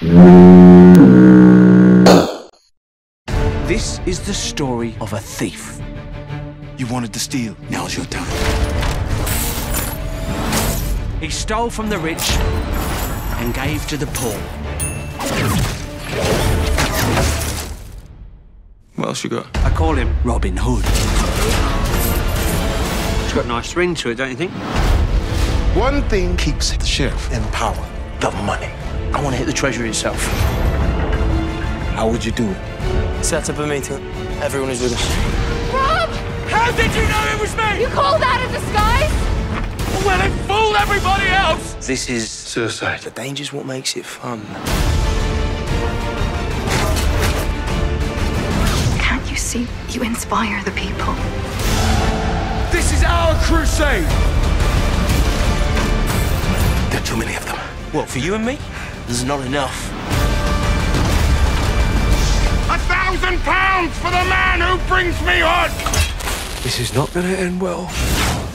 This is the story of a thief. You wanted to steal. Now's your time. He stole from the rich and gave to the poor. What else you got? I call him Robin Hood. It's got a nice ring to it, don't you think? One thing keeps the sheriff in power: the money. I want to hit the treasury itself. How would you do it? Set up a meeting. Everyone is with us. Rob! How did you know it was me? You call that a disguise? Well, it fooled everybody else! This is Suicide. the danger's what makes it fun. Can't you see? You inspire the people. This is our crusade! There are too many of them. What, for you and me? There's not enough. £1,000 for the man who brings me hood! This is not going to end well.